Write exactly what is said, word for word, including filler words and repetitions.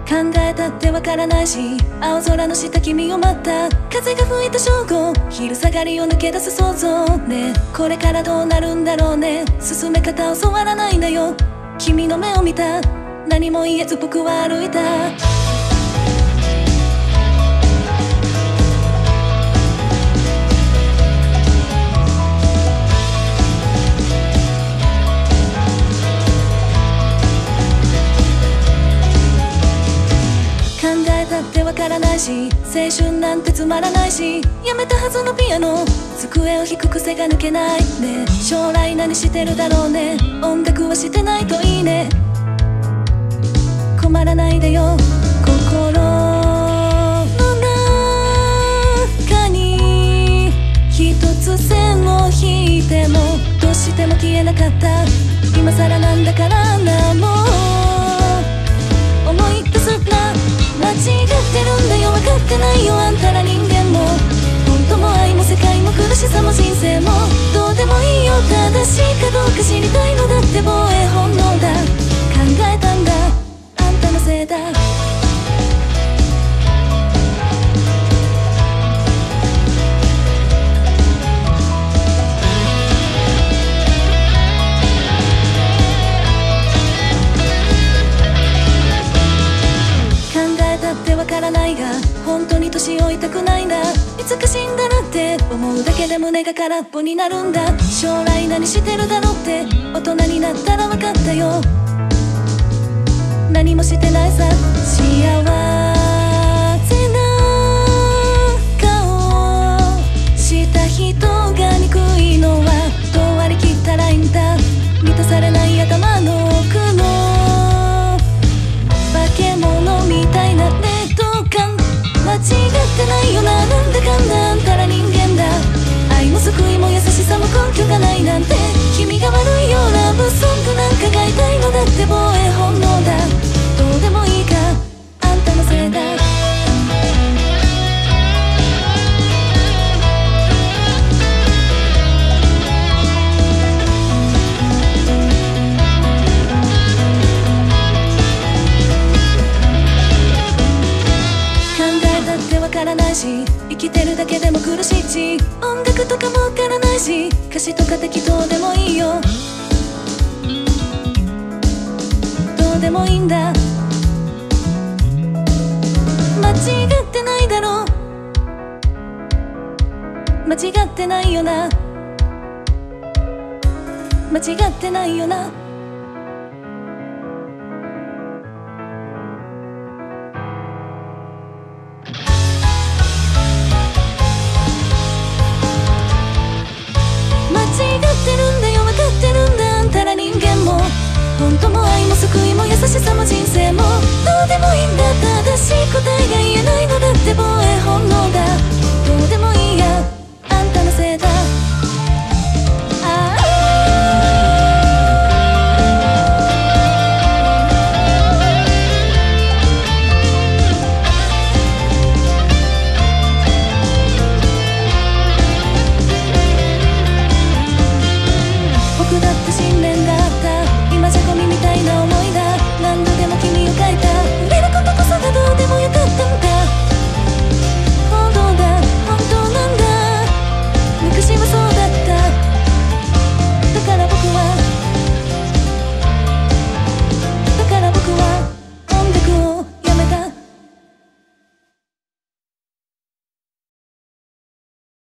考えたってわからないし、青空の下君を待った。風が吹いた正午、昼下がりを抜け出す想像ね。これからどうなるんだろうね。進め方教わらないんだよ。君の目を見た。何も言えず僕は歩いた。考えたってわからないし、青春なんてつまらないし、やめたはずのピアノ、机を弾く癖が抜けないね。将来何してるだろうね。音楽はしてないといいね。困らないでよ。心の中に一つ線を引いてもどうしても消えなかった。今更なんだからな、もう思い出すな。間違ってるんだよ、分かってないよあんたら人間も。本当も愛も世界も苦しさも人生もどうでもいいよ。正しいかどうか知りたいのだって防衛本能だ。考えたんだ、あんたのせいだ。わからないが本当に年老いたくないんだ。いつか死んだらって思うだけで胸が空っぽになるんだ。将来何してるだろうって大人になったら分かったよ。何もしてないさ。幸せな顔した人が憎いのはどう割り切ったらいいんだ。満たされない頭の奥の化け物みたいなね。間違ってないよな、なんだかんだあんたら人間だ。愛も救いも優しさも根拠がないなんて君が悪いよ。ラブソングなんかが痛いのだって防衛本能だ。どうでもいいか、あんたのせいだ。わからないし、生きてるだけでも苦しいし、音楽とかもわからないし、歌詞とか適当でもいいよ。どうでもいいんだ。間違ってないだろう。間違ってないよな。間違ってないよな。本当も愛も救いも優しさも人生もどうでもいいんだ。正しい答えが言えないのだって防衛本能だ。どうでもいい